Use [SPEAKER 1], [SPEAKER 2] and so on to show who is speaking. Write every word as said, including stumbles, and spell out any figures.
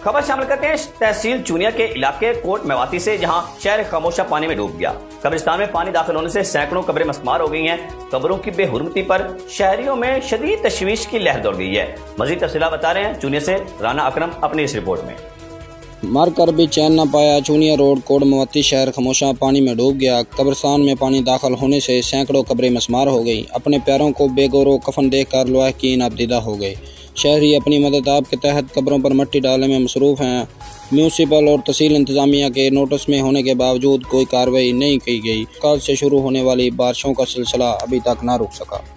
[SPEAKER 1] खबर शामिल करते हैं तहसील चूनिया के इलाके कोट मवाती से, जहां शहर खामोशा पानी में डूब गया। कब्रिस्तान में पानी दाखिल होने से सैकड़ों कब्रें مسمار हो गई हैं। कब्रों की बेहुरमती पर शहरियों में शदीद तशवीश की लहर दौड़ गई है। मजीद तफसीलात बता रहे हैं चूनिया से राना अकरम अपनी इस रिपोर्ट में।
[SPEAKER 2] मर कर भी चैन न पाया, चूनिया रोड कोट मवाती शहर खामोशा पानी में डूब गया। कब्रिस्तान में पानी दाखिल होने से सैकड़ों कब्रें مسمار हो गई। अपने प्यारों को बेगौरो कफन देखकर लवाहकीन आबदीदा हो गए। शहरी अपनी मदद आप के तहत कब्रों पर मिट्टी डालने में मसरूफ़ हैं। म्यूनसिपल और तहसील इंतजामिया के नोटिस में होने के बावजूद कोई कार्रवाई नहीं की गई। कल से शुरू होने वाली बारिशों का सिलसिला अभी तक न रुक सका।